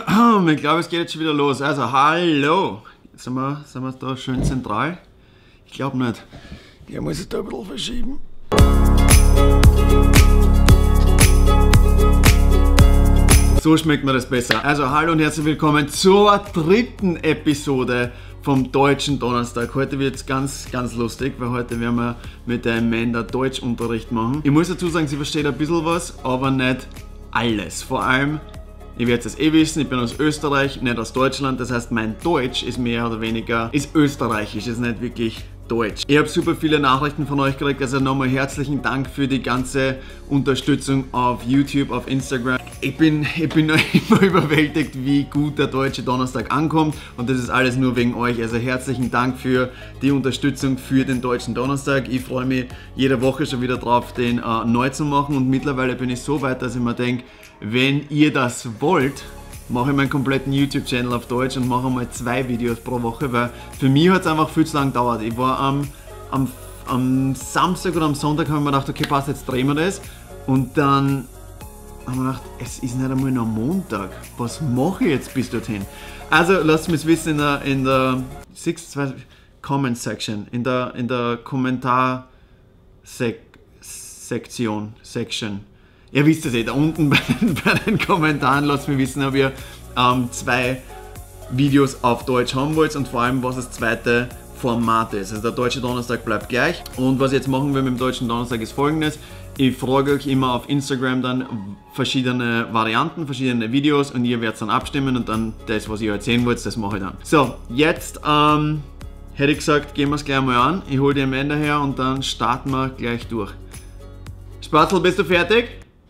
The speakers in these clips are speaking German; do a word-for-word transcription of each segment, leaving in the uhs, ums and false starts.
Ich glaube, es geht jetzt schon wieder los. Also, hallo. Jetzt sind wir, sind wir da schön zentral. Ich glaube nicht. Ich muss es da ein bisschen verschieben. So schmeckt mir das besser. Also, hallo und herzlich willkommen zur dritten Episode vom Deutschen Donnerstag. Heute wird es ganz, ganz lustig, weil heute werden wir mit der Amanda Deutschunterricht machen. Ich muss dazu sagen, sie versteht ein bisschen was, aber nicht alles. Vor allem, ihr werdet es eh wissen, ich bin aus Österreich, nicht aus Deutschland. Das heißt, mein Deutsch ist mehr oder weniger, ist österreichisch, ist nicht wirklich Deutsch. Ich habe super viele Nachrichten von euch gekriegt, also nochmal herzlichen Dank für die ganze Unterstützung auf YouTube, auf Instagram. Ich bin, ich bin noch immer überwältigt, wie gut der Deutsche Donnerstag ankommt, und das ist alles nur wegen euch. Also herzlichen Dank für die Unterstützung für den Deutschen Donnerstag. Ich freue mich jede Woche schon wieder drauf, den äh, neu zu machen, und mittlerweile bin ich so weit, dass ich mir denke, wenn ihr das wollt, mache ich meinen kompletten YouTube-Channel auf Deutsch und mache mal zwei Videos pro Woche, weil für mich hat es einfach viel zu lang gedauert. Ich war am, am, am Samstag oder am Sonntag, habe ich mir gedacht, okay, passt, jetzt drehen wir das, und dann haben wir gedacht, es ist nicht einmal noch Montag, was mache ich jetzt bis dorthin? Also lasst mich wissen in der, in der six, Comment Section, in der, in der Kommentar-Sektion, Section. Ihr wisst es eh, da unten bei den, bei den Kommentaren lasst mich wissen, ob ihr ähm, zwei Videos auf Deutsch haben wollt und vor allem, was das zweite Format ist. Also der Deutsche Donnerstag bleibt gleich, und was ich jetzt machen will mit dem Deutschen Donnerstag ist folgendes: Ich frage euch immer auf Instagram dann verschiedene Varianten, verschiedene Videos, und ihr werdet dann abstimmen, und dann das, was ihr halt sehen wollt, das mache ich dann. So, jetzt ähm, hätte ich gesagt, gehen wir es gleich mal an. Ich hole die Amanda her und dann starten wir gleich durch. Spatzel, bist du fertig?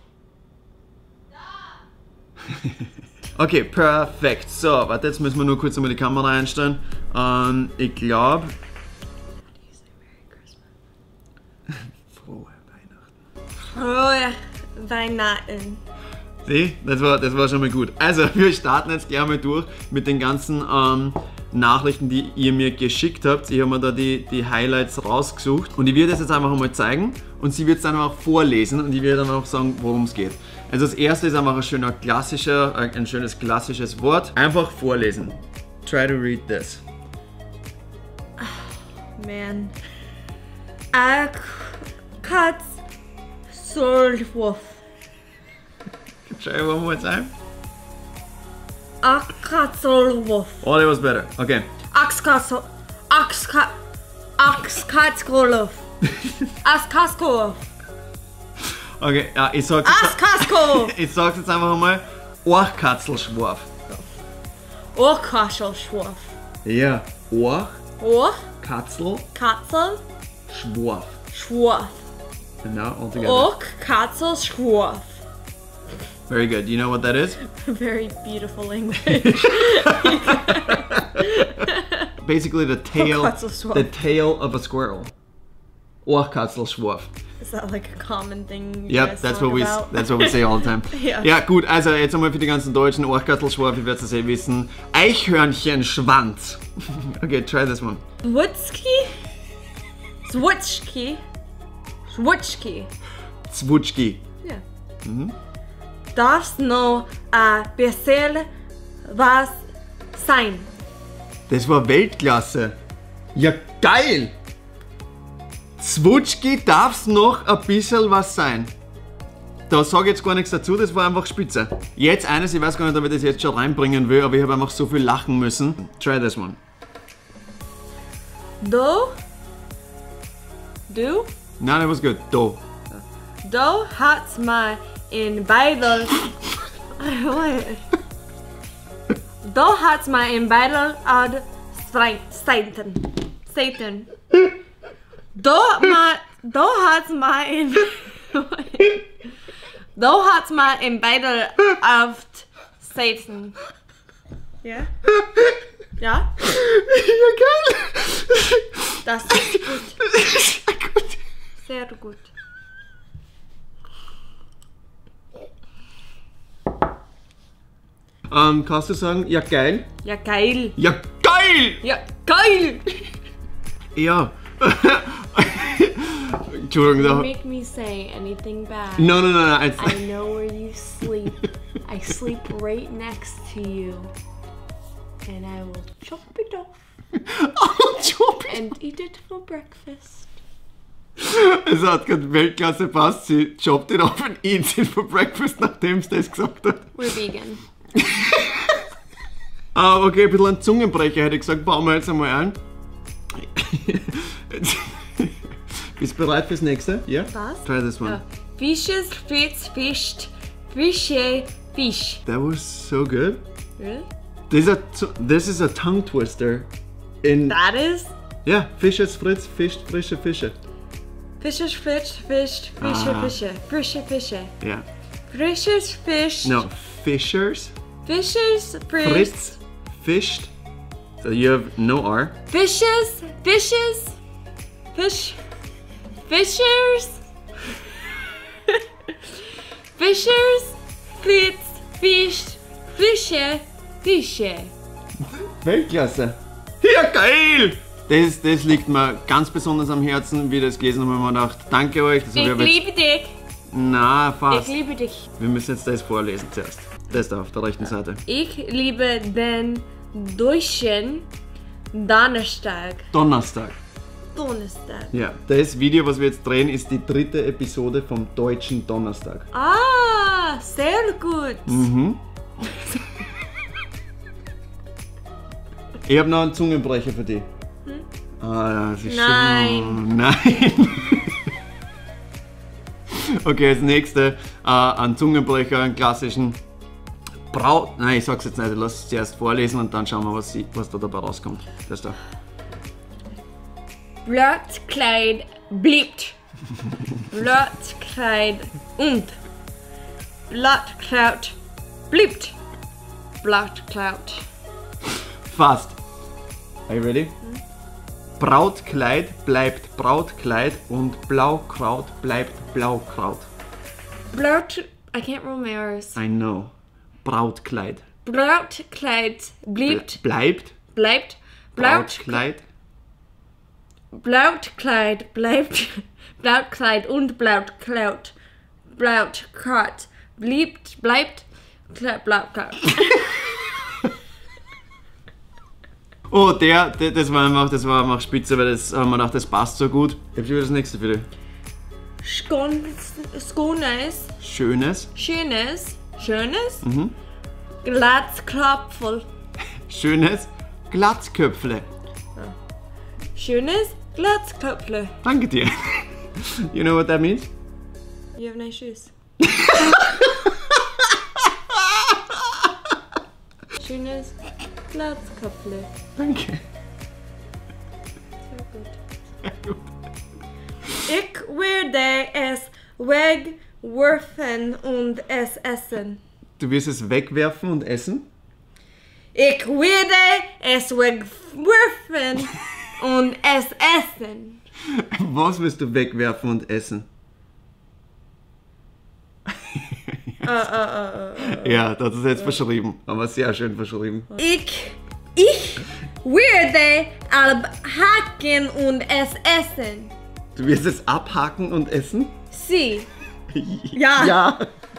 Okay, perfekt. So, warte, jetzt müssen wir nur kurz einmal die Kamera einstellen. Ähm, ich glaube... Frohe Weihnachten. Frohe Weihnachten. Sieh, das war, das war schon mal gut. Also, wir starten jetzt gleich mal durch mit den ganzen ähm, Nachrichten, die ihr mir geschickt habt. Ich habe mir da die, die Highlights rausgesucht, und ich werde das jetzt einfach mal zeigen, und sie wird es dann auch vorlesen, und ich werde dann auch sagen, worum es geht. Also das erste ist einfach ein schöner klassischer, ein schönes klassisches Wort. Einfach vorlesen. Try to read this. Oh, man. A cat sold wolf. Try one more time. A cat sold wolf. Oh, that was better. Okay. Ax cat sold. Ax cat. Ax cat wolf. Ax cat wolf. Okay, ja, ich sag's jetzt, ich sag's jetzt einfach einmal. Orchkatzelschwarf. Orchkatzelschwarf. Ja, Orch. Orch. Katzel. Katzel. Schwarf. Schwarf. Genau, all together. Orchkatzelschwarf. Very good. Do you know what that is? Very beautiful English. Basically the tail, the tail of a squirrel. Orchkatzelschwarf. Is that like a common thing? You Yep, guys that's talk what we about? that's what we say all the time. Ja. Ja, gut, also jetzt einmal für die ganzen Deutschen. Orchkatzelschwarf, ihr werdet es eh wissen. Eichhörnchenschwanz. Okay, try this one. Zwutschki? Zwutschki? Zwutschki. Zwutschki. Ja. Mhm. Darf's noch ein bisschen was sein? Das war Weltklasse. Ja, geil! Zwutschki, darf's noch ein bisschen was sein? Da sage ich jetzt gar nichts dazu, das war einfach spitze. Jetzt eines, ich weiß gar nicht, ob ich das jetzt schon reinbringen will, aber ich habe einfach so viel lachen müssen. Try this one. Do? Du? No, that was good. Do. Do hat's mal in beide... Do hat's mal in beide ad Satan. Satan. Do ma, do hat's mal in, do hat's mal in beide auf Satan. Ja? Ja? Ja, geil! Das ist gut. Das ist ja gut. Sehr gut. Ähm, kannst du sagen, ja geil? Ja, geil. Ja, geil! Ja, geil! Ja. Entschuldigung, You da. make me say anything bad. No, no, no, no. It's, I know where you sleep. I sleep right next to you. And I will chop it off oh, Job. and eat it for breakfast. Es hat gerade Weltklasse passt. Sie chopped it off and eats it for breakfast, nachdem sie das gesagt hat. We're vegan. Ah, okay, ein bisschen ein Zungenbrecher hätte ich gesagt, bauen wir jetzt einmal ein. Bist du bereit fürs nächste? Ja? Was? Try this one. Uh, fishes, fish, fished, fishy, fish. That was so good. Really? This is a, t- this is a tongue twister. In That is? yeah, fishes, fritz, fischt, frische Fische. Fishes, fish, fished, fishy, Ah. fishy, fishy, fishy. Yeah. Fishes, fish. No, fishers, Fishes, fish. fritz, fischt. So you have no R. Fishes, fishes, fish, fishers, fishers, fritz, fished, fische, fische. Weltklasse. Ja, geil! Das, das liegt mir ganz besonders am Herzen, wie ich das gelesen habe, habe ich mir gedacht, danke euch. Das Ich habe ich liebe dich. jetzt, na, Ich fast. liebe dich. Wir müssen jetzt das vorlesen zuerst. Das da auf der rechten Seite. Ich liebe den deutschen Donnerstag. Donnerstag. Donnerstag. Ja, das Video, was wir jetzt drehen, ist die dritte Episode vom deutschen Donnerstag. Ah, sehr gut. Mhm. Ich habe noch einen Zungenbrecher für dich. Ah, ja, das ist Nein. schon... Nein. Okay, als nächste äh, einen Zungenbrecher, einen klassischen Braut... Nein, ich sag's jetzt nicht, lass es zuerst vorlesen und dann schauen wir, was, sie, was da dabei rauskommt. Das da. Blattkleid bliebt. Blattkleid und Blattkraut bliebt. Blattkraut. Fast. Are you ready? Brautkleid bleibt Brautkleid und Blaukraut bleibt Blaukraut. Blatt. I can't roll my R's. I know. Brautkleid. Brautkleid bliebt. Bleibt Bleibt. Blaut, Brautkleid. Blautkleid bleibt. Blautkleid und Blautkleid. Blautkleid bliebt. Bleibt. Blautkleid. Oh, der, der, das war einfach, das war einfach spitze, weil das, äh, man dachte, das passt so gut. Ich hab schon wieder das nächste für dich. Schönes. Schönes, Schönes. Schönes. Mhm. Glatzklopfel. schönes Glatzköpfle. Schönes Glatzköpfle. Danke dir. You know what that means? You have nice shoes. Schönes Glatzköpfle. Danke. Sehr gut. Ich werde es wegwerfen und es essen. Du wirst es wegwerfen und essen? Ich werde es wegwerfen und es essen. Was wirst du wegwerfen und essen? Uh, uh, uh, uh. Ja, das ist jetzt verschrieben, aber sehr schön verschrieben. Ich, ich werde abhaken und es essen. Du wirst es abhaken und essen? Sie. Ja. Ja.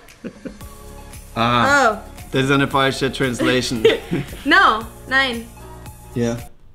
Ah, Oh. das ist eine falsche Translation. No. Nein. Ja.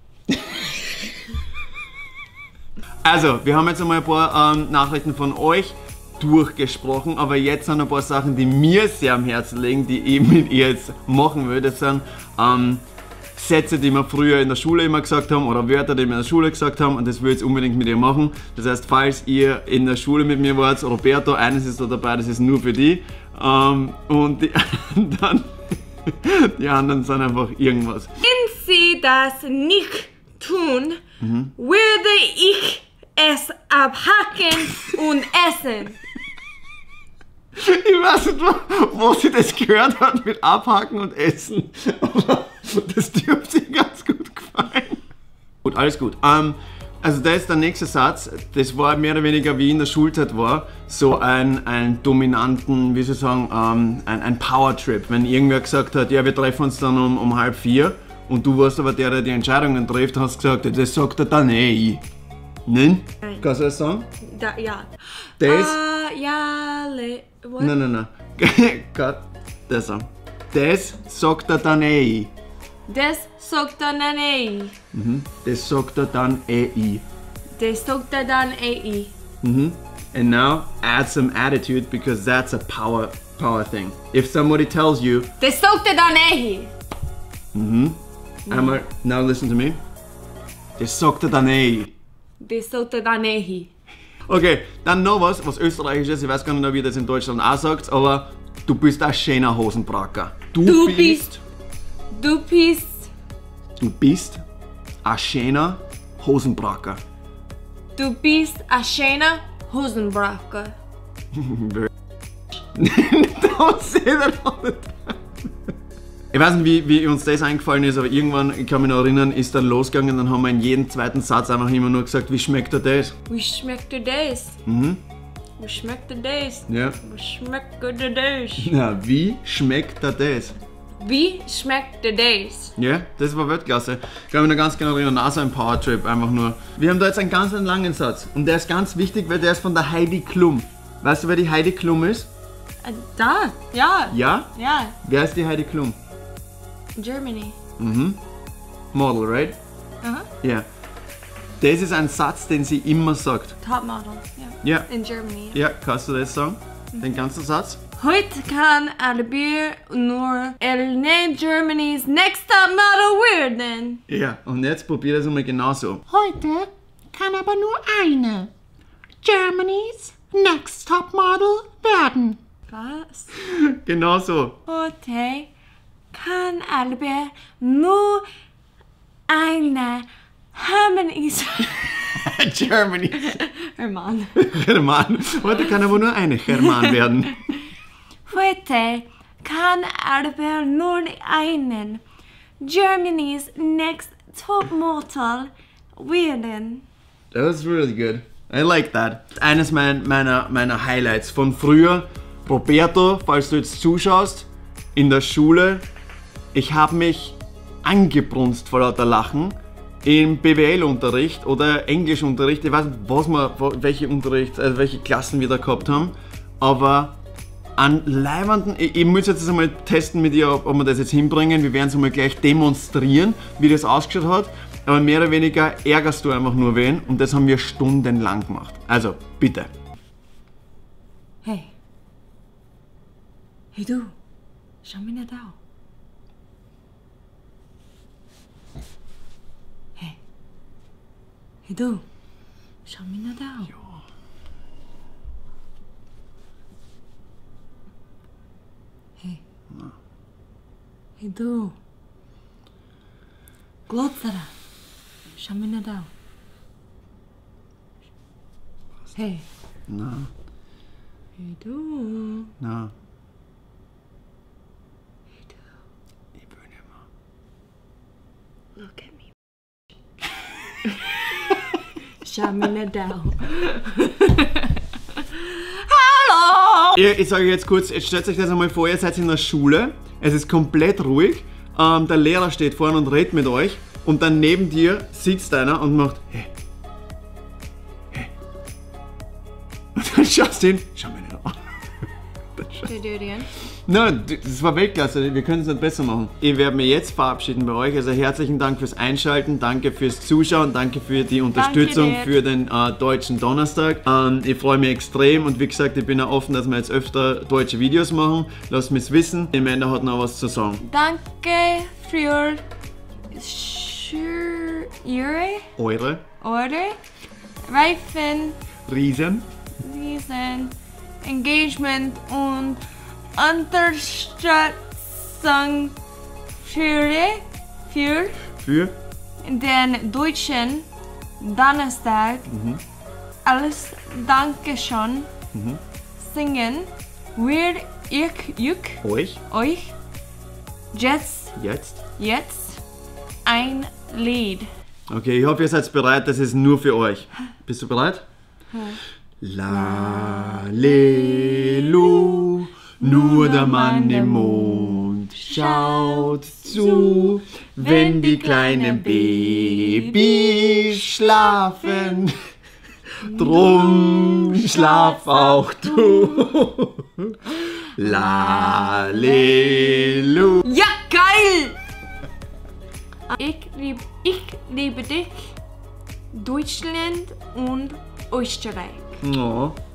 Also, wir haben jetzt einmal ein paar ähm, Nachrichten von euch durchgesprochen, aber jetzt sind ein paar Sachen, die mir sehr am Herzen liegen, die ich mit ihr jetzt machen will. Das sind ähm, Sätze, die wir früher in der Schule immer gesagt haben oder Wörter, die wir in der Schule gesagt haben und das will ich jetzt unbedingt mit ihr machen. Das heißt, falls ihr in der Schule mit mir wart, Roberto, eines ist da dabei, das ist nur für die ähm, und die anderen, die anderen sind einfach irgendwas. Wenn Sie das nicht tun, Mhm. werde ich es abhaken und essen. Ich weiß nicht, wo, wo sie das gehört hat mit Abhaken und Essen, aber das dürfte ihr ganz gut gefallen. Gut, alles gut. Ähm, also das ist der nächste Satz. Das war mehr oder weniger wie in der Schulzeit war, so ein, ein dominanten, wie soll ich sagen, ähm, ein, ein Power-Trip. Wenn irgendwer gesagt hat, ja wir treffen uns dann um, um halb vier und du warst aber der, der die Entscheidungen trifft, hast gesagt, das sagt er dann eh ich. Nein? Nein. Kannst du das sagen? Da, ja. Das? Ah, ja, le, what? Nein, nein, nein. Kann das sagen. Das sagt er dann eh. Das sagt er dann eh. Mhm. Das sagt er dann eh. Das sagt er dann eh. Mhm. And now add some attitude because that's a power power thing. If somebody tells you, Das sagt er dann eh. einmal, now listen to me. Das sagt er dann eh. Das sagt er dann eh. Okay, dann noch was, was österreichisches, ich weiß gar nicht, ob ihr das in Deutschland auch sagt, aber du bist ein schöner Hosenbracker. Du bist, du bist, du bist ein schöner Hosenbracker. du bist ein schöner Hosenbracker. Don't say that all the time. Ich weiß nicht, wie, wie uns das eingefallen ist, aber irgendwann, ich kann mich noch erinnern, ist dann losgegangen, dann haben wir in jedem zweiten Satz einfach immer nur gesagt, wie schmeckt dir das? Wie schmeckt dir das? Mhm. Wie schmeckt dir das? Ja. Wie schmeckt dir das? Na, wie schmeckt dir das? Wie schmeckt dir das? Ja, das war Weltklasse. Ich kann mich noch ganz genau erinnern, auch so ein Powertrip, einfach nur. Wir haben da jetzt einen ganz langen Satz und der ist ganz wichtig, weil der ist von der Heidi Klum. Weißt du, wer die Heidi Klum ist? Äh, Da, ja. Ja? Ja, Wer ist die Heidi Klum? Germany. Mhm. Model, right? Aha. Ja. Das ist ein Satz, den sie immer sagt. Top model. Ja. Ja. In Germany. Ja, kannst du das sagen? Den ganzen Satz? Heute kann Albir nur Elne Germany's Next Top Model werden. Ja. Und jetzt probier das einmal genauso. Heute kann aber nur eine Germany's Next Top Model werden. Was? Genauso. Heute kann Albert nur eine Germany's Germany. Hermann. German. Heute kann aber nur eine German werden. Heute kann Albert nur einen Germany's Next Top Model werden. That was really good. I like that. Eines mein, meiner, meiner Highlights von früher. Roberto, falls du jetzt zuschaust, in der Schule. Ich habe mich angebrunst vor lauter Lachen im B W L-Unterricht oder Englischunterricht. Ich weiß nicht, was wir, welche Unterricht, also welche Klassen wir da gehabt haben. Aber an leibenden, ich, ich muss jetzt einmal testen mit dir, ob, ob wir das jetzt hinbringen. Wir werden es einmal gleich demonstrieren, wie das ausgeschaut hat. Aber mehr oder weniger ärgerst du einfach nur wen und das haben wir stundenlang gemacht. Also, bitte. Hey. Hey du, schau mich nicht an. Hey. Hey du, schau mich nicht an. Hey. Hey du. Glotzer. Schau mich nicht an. Hey. Na, Hey du. na. Hey du. Ich will nicht mehr. Look at me. Schau mich nicht an. Hallo! Ich, ich sage jetzt kurz, jetzt stellt euch das einmal vor, ihr seid in der Schule, es ist komplett ruhig, ähm, der Lehrer steht vorne und redet mit euch und dann neben dir sitzt einer und macht hey, hey. Und dann schaust du hin, schau mich nicht an. Should I do it again? Nein, das war Weltklasse, wir können es nicht besser machen. Ich werde mich jetzt verabschieden bei euch, also herzlichen Dank fürs Einschalten, danke fürs Zuschauen, danke für die Unterstützung dir. für den äh, Deutschen Donnerstag. Ähm, ich freue mich extrem und wie gesagt, ich bin auch offen, dass wir jetzt öfter deutsche Videos machen. Lasst mich wissen, die Amanda hat noch was zu sagen. Danke für Schür- Ihre Eure Order, Reifen, Riesen. diesen Engagement und Unterstützung für, für Für den deutschen Donnerstag. Alles Dankeschön. Singen wir ich, ich, euch euch jetzt, jetzt. jetzt ein Lied. Okay, ich hoffe, ihr seid bereit, das ist nur für euch. Bist du bereit? La, le, lu, nur der Mann im Mond schaut zu, wenn die kleinen Babys schlafen. Drum schlaf auch du. Lalelu. Ja, geil! Ich liebe, ich liebe dich, Deutschland und Österreich. Oh.